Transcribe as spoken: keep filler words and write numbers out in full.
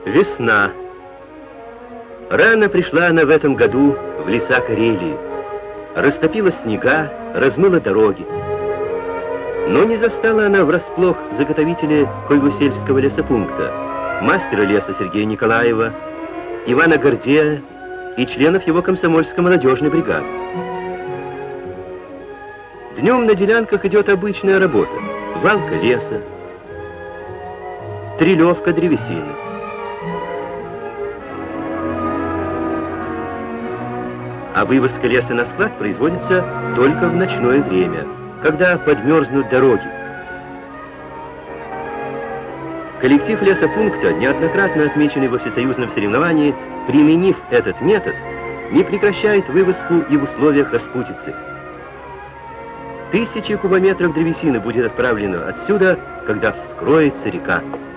Весна. Рано пришла она в этом году в леса Карелии. Растопила снега, размыла дороги. Но не застала она врасплох заготовителя Койгусельского лесопункта, мастера леса Сергея Николаева, Ивана Гордея и членов его комсомольско-молодежной бригады. Днем на делянках идет обычная работа. Валка леса, трелевка древесины. А вывозка леса на склад производится только в ночное время, когда подмерзнут дороги. Коллектив лесопункта, неоднократно отмеченный во всесоюзном соревновании, применив этот метод, не прекращает вывозку и в условиях распутицы. Тысячи кубометров древесины будет отправлено отсюда, когда вскроется река.